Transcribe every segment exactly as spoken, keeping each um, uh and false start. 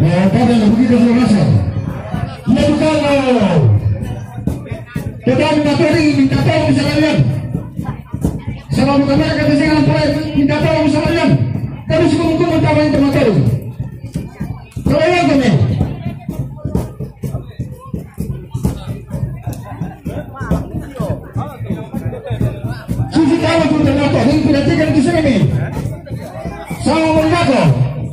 pada begitu selesai. Dia bukan Kedua minta tolong, minta tolong sekalian. Sebab kamera kata saya boleh minta tolong sekalian. Tapi suku-suku minta main teman tolong. Tolong kami. Susi tahu tu ternyata ini tidak tiga di sini. Sama mengaku.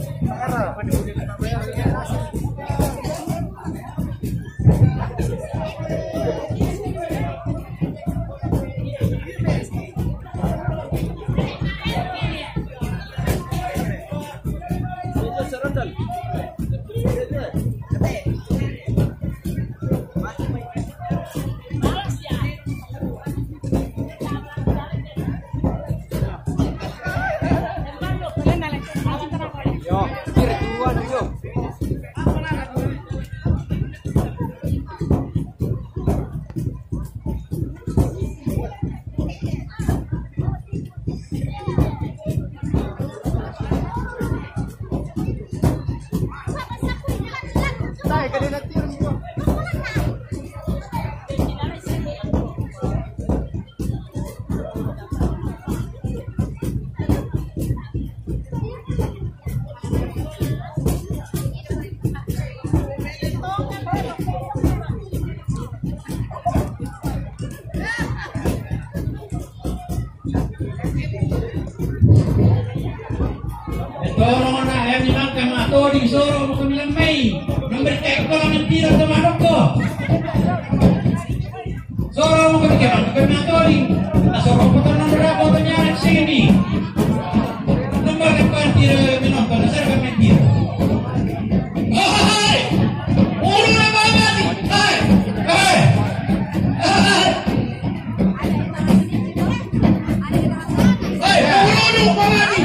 Tolong na, ayaw niyo lang kamato, di soro mo kami lang may. Nang berkait ko lang ng tiro sa manok ko. Soro mo kami kaya, kamato di. Nasoro ko ito ng rako ito niya at sini. Nang bakit ko ang tiro minok ko, nasara kami ang tiro. Oh, hay! Ulo na ba natin? Hay! Hay! Hay! Hay! Ulo na ba natin?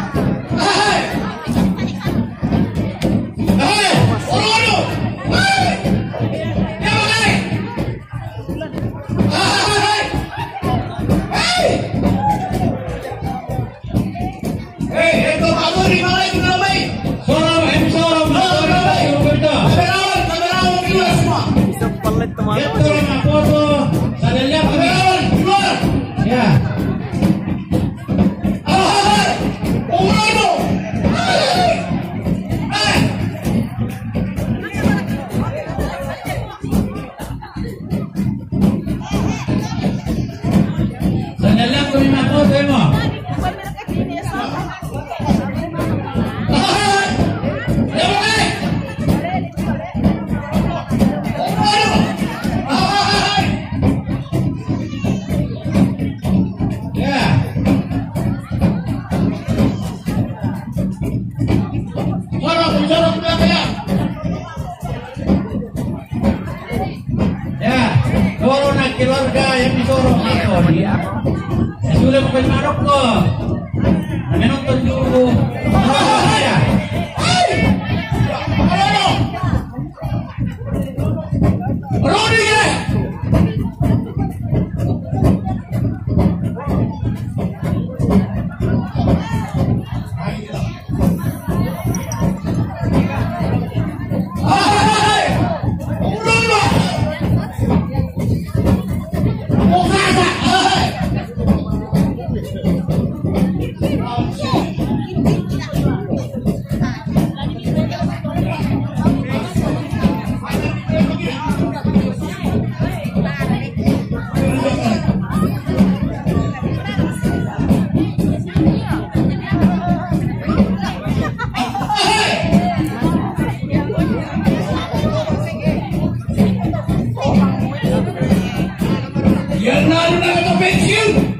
Keluarga yang disorong itu dia sudah bukan Maroko menonton dulu ya. Rodi ya. Yang lalu nak pensiun.